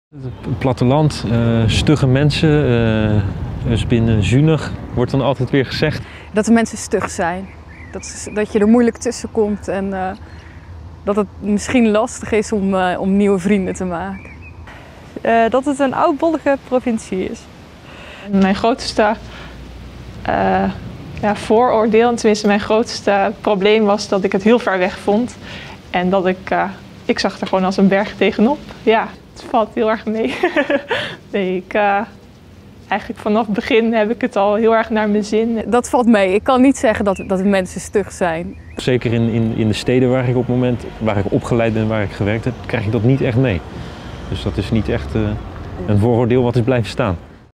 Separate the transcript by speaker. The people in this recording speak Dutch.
Speaker 1: Het platteland, stugge mensen, dus binnen zuinig wordt dan altijd weer gezegd.
Speaker 2: Dat de mensen stug zijn. Dat je er moeilijk tussen komt en dat het misschien lastig is om nieuwe vrienden te maken.
Speaker 3: Dat het een oudbollige provincie is.
Speaker 4: Mijn grootste vooroordeel, tenminste mijn grootste probleem was dat ik het heel ver weg vond. En dat ik zag er gewoon als een berg tegenop. Ja, het valt heel erg mee. Nee, eigenlijk vanaf het begin heb ik het al heel erg naar mijn zin.
Speaker 2: Dat valt mee. Ik kan niet zeggen dat de mensen stug zijn.
Speaker 1: Zeker in de steden waar ik op het moment, waar ik opgeleid ben, waar ik gewerkt heb, krijg ik dat niet echt mee. Dus dat is niet echt een vooroordeel wat is blijven staan.